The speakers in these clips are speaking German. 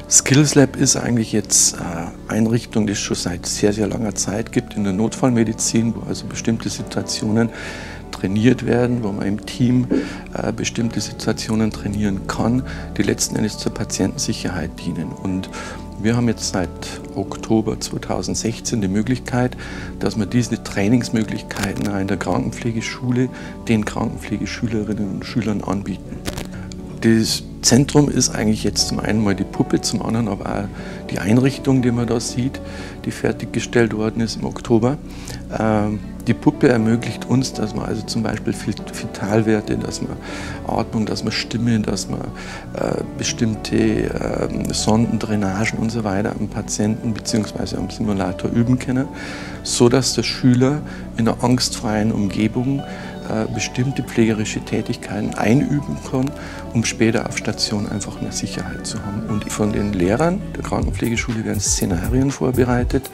Skills Lab ist eigentlich jetzt eine Einrichtung, die es schon seit sehr, sehr langer Zeit gibt in der Notfallmedizin, wo also bestimmte Situationen trainiert werden, wo man im Team bestimmte Situationen trainieren kann, die letzten Endes zur Patientensicherheit dienen. Und wir haben jetzt seit Oktober 2016 die Möglichkeit, dass wir diese Trainingsmöglichkeiten auch in der Krankenpflegeschule den Krankenpflegeschülerinnen und Schülern anbieten. Das Zentrum ist eigentlich jetzt zum einen mal die Puppe, zum anderen aber auch die Einrichtung, die man da sieht, die fertiggestellt worden ist im Oktober. Die Puppe ermöglicht uns, dass man also zum Beispiel Vitalwerte, dass man Atmung, dass man Stimme, dass man bestimmte Sonden, Drainagen und so weiter am Patienten bzw. am Simulator üben können, so dass der Schüler in einer angstfreien Umgebung bestimmte pflegerische Tätigkeiten einüben kann, um später auf Station einfach mehr Sicherheit zu haben. Und von den Lehrern der Krankenpflegeschule werden Szenarien vorbereitet.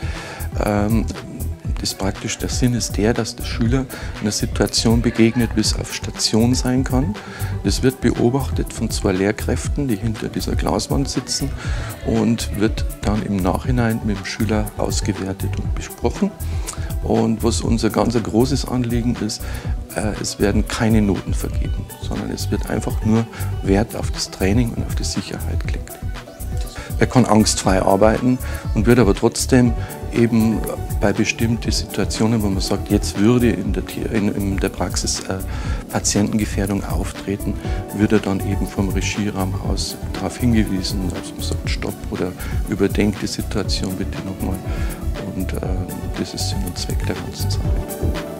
Der Sinn ist der, dass der Schüler einer Situation begegnet, wie es auf Station sein kann. Das wird beobachtet von 2 Lehrkräften, die hinter dieser Glaswand sitzen, und wird dann im Nachhinein mit dem Schüler ausgewertet und besprochen. Und was unser ganz großes Anliegen ist, es werden keine Noten vergeben, sondern es wird einfach nur Wert auf das Training und auf die Sicherheit gelegt. Er kann angstfrei arbeiten und wird aber trotzdem eben bei bestimmten Situationen, wo man sagt, jetzt würde in der Praxis Patientengefährdung auftreten, wird er dann eben vom Regieraum aus darauf hingewiesen, dass man sagt, stopp oder überdenkt die Situation bitte nochmal. Und das ist Sinn und Zweck der ganzen Sache.